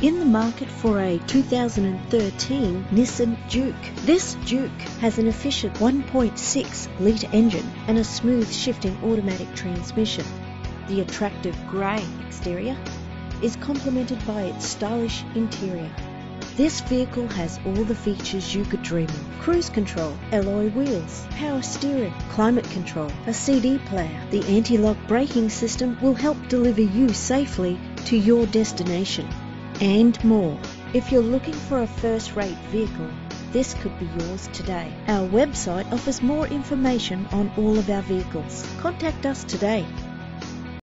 in the market for a 2013 Nissan Juke. This Juke has an efficient 1.6 litre engine and a smooth shifting automatic transmission. The attractive grey exterior is complemented by its stylish interior. This vehicle has all the features you could dream of: cruise control, alloy wheels, power steering, climate control, a CD player. The anti-lock braking system will help deliver you safely to your destination, and more. If you're looking for a first-rate vehicle, this could be yours today. Our website offers more information on all of our vehicles. Contact us today.